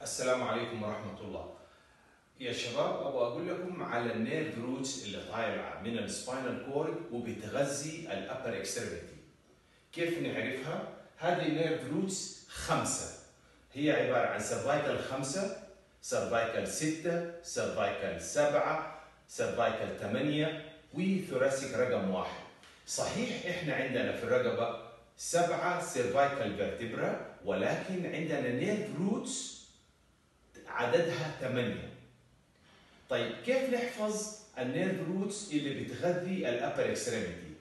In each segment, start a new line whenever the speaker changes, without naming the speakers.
السلام عليكم ورحمة الله. يا شباب أبغى أقول لكم على النيرف روتس اللي طالعة من السباينال كورد وبتغذي الأبر اكستريميتي. كيف نعرفها؟ هذه النيرف روتس 5، هي عبارة عن سيرفايكال 5، سيرفايكال 6، سيرفايكال 7، سيرفايكال 8 وثوراسيك رقم 1. صحيح إحنا عندنا في الرقبة 7 سيرفايكال فيرتبرا، ولكن عندنا نيرف روتس عددها 8. طيب كيف نحفظ النيرف روتس اللي بتغذي الابر اكستريميتي؟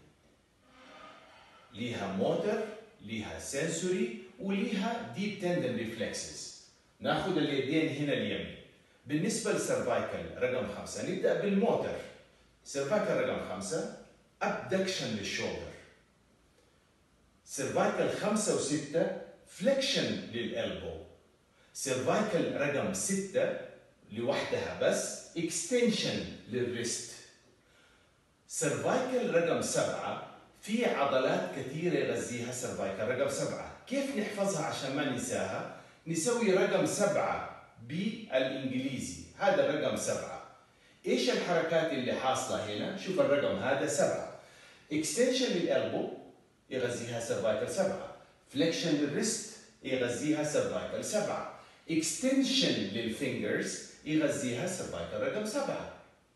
ليها موتر، ليها سنسوري، وليها ديب تندن ريفلكسز. ناخذ اليدين هنا اليمين. بالنسبه للسيرفايكال رقم 5 نبدا بالموتر. سيرفايكال رقم 5 ابدكشن للشولدر. سيرفايكال 5 و6 فليكشن للالبو. سيرفايكال رقم 6 لوحدها بس اكستنشن للريست. سيرفايكال رقم 7 في عضلات كثيره يغذيها سيرفايكال رقم 7. كيف نحفظها عشان ما ننساها؟ نسوي رقم 7 بالانجليزي، هذا الرقم 7. ايش الحركات اللي حاصله هنا؟ شوف الرقم هذا 7. اكستنشن للالبو يغذيها سيرفايكال 7، فليكشن للريست يغذيها سيرفايكال 7، اكستنشن للفينجرز يغذيها سيرفايكال رقم 7.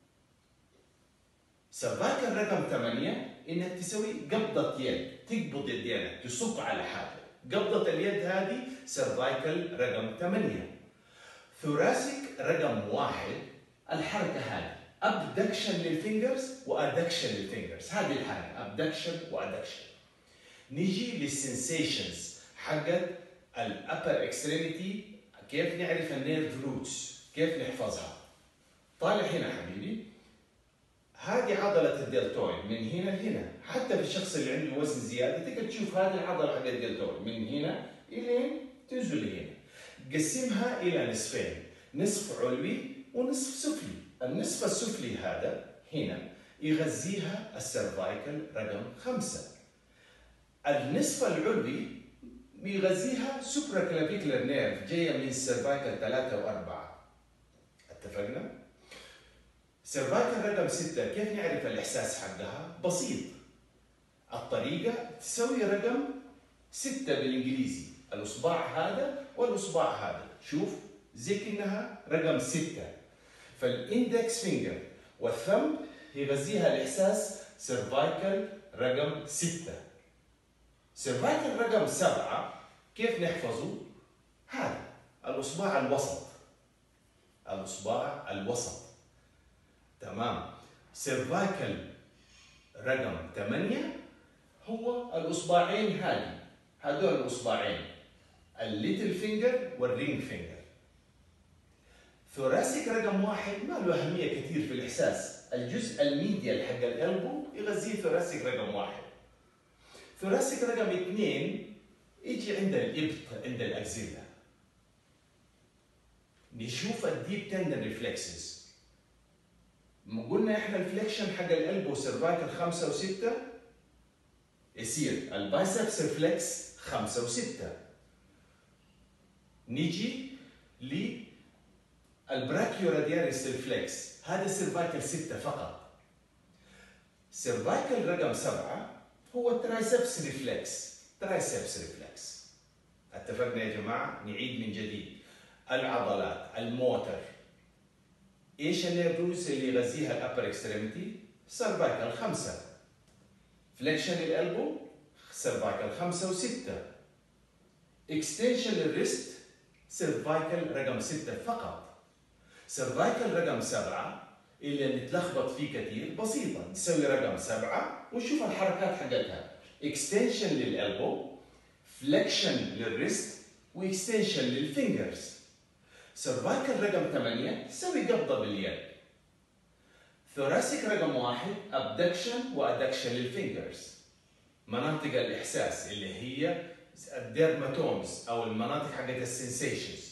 سيرفايكال رقم 8 انك تسوي قبضة يد، تقبض يدينك، تصب على حاجة. قبضة اليد هذه سيرفايكال رقم 8. ثوراسيك رقم 1 الحركة هذه ابدكشن للفينجرز وادكشن للفينجرز، هذه الحركة ابدكشن وادكشن. نيجي للسنسيشنز حقت الابر اكستريميتي. كيف نعرف النيرف روتس؟ كيف نحفظها؟ طالع هنا حبيبي، هذه عضلة الدلتويد من هنا لهنا. حتى في الشخص اللي عنده وزن زيادة تقدر تشوف هذه العضلة حق الدلتويد من هنا إلين تنزل لهنا. قسمها إلى نصفين، نصف علوي ونصف سفلي. النصف السفلي هذا هنا يغذيها السيرفايكال رقم 5. النصف العلوي بيغذيها سوبرا كلافيكولار نيرف جايه من السيرفايكال 3 و4. اتفقنا؟ سيرفايكال رقم 6 كيف نعرف الاحساس حقها؟ بسيط. الطريقه تسوي رقم 6 بالانجليزي، الاصبع هذا والاصبع هذا، شوف زي كانها رقم 6. فالاندكس فينجر والثumb يغذيها الاحساس سيرفايكال رقم 6. سيرفايكال رقم 7 كيف نحفظه؟ هذا الأصبع الوسط، الأصبع الوسط. تمام. سيرفايكال رقم 8 هو الأصبعين هذه، هذول الأصبعين، الليتل فينجر والرينج فينجر. ثوراسيك رقم 1 ما له أهمية كثير في الإحساس، الجزء الميديال حق القلب يغذيه ثوراسيك رقم 1. ثوراسيك رقم 2 يجي عند الإبط، عند الأكزيلا. نشوف الديب تندن ريفلكسز. قلنا احنا الفليكشن حق القلب وسيرفايكال 5 و6 يصير البايسبس ريفلكس 5 و6. نيجي للبراكيو رادياليس ريفلكس، هذا سيرفايكال 6 فقط. سيرفايكال رقم 7 هو الترايسبس ريفلكس، ترايسبس ريفلكس. اتفقنا يا جماعه؟ نعيد من جديد. العضلات، الموتر، ايش النيرف روتس اللي يغذيها الابر اكستريميتي؟ سيرفايكال 5. فليكشن للالبو سيرفايكال 5 و6. اكستنشن للريست سيرفايكال رقم 6 فقط. سيرفايكال رقم 7 اللي نتلخبط فيه كثير، بسيطه، نسوي رقم 7 ونشوف الحركات حقتها. اكستنشن للالبو، فليكشن للريست، واكستنشن للفينجرز. سيرفايكال رقم 8 تسوي قبضه باليد. ثوراسيك رقم 1 ابدكشن وادكشن للفينجرز. مناطق الاحساس اللي هي الديرماتومز او المناطق حقت السنسيشنز.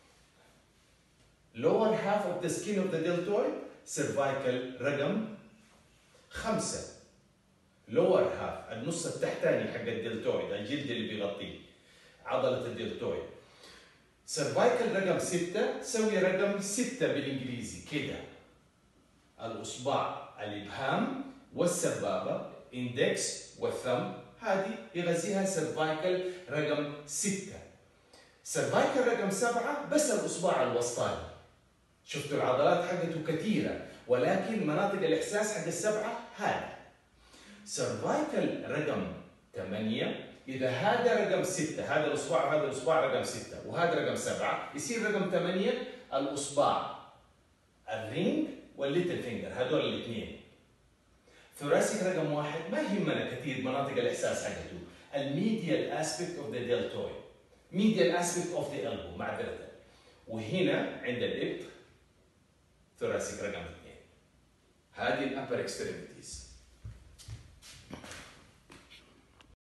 lower half of the skin of the deltoid سيرفايكال رقم 5. lower half النص التحتاني حق الدلتويد، الجلد اللي بيغطيه عضلة الدلتويد. سيرفايكال رقم 6 سوي رقم 6 بالانجليزي كده. الاصبع الابهام والسبابه اندكس والثumb هذه يغذيها سيرفايكال رقم 6. سيرفايكال رقم 7 بس الاصبع الوسطاني. شفتوا العضلات حقته كثيره ولكن مناطق الاحساس حق السبعه هذه. سيرفايكال رقم 8 اذا هذا رقم 6 هذا الاصبع وهذا الاصبع رقم 6 وهذا رقم 7 يصير رقم 8 الاصبع الرينج والليتل فينجر هذول الاثنين. ثوراسيك رقم 1 ما يهمنا كثير مناطق الاحساس حقته. الميديال اسبيكت اوف ذا ديلتويد، ميديال اسبيكت اوف ذا البو معذره. وهنا عند الابط ثوراسيك رقم 2. هذه الابر اكستريميتيز.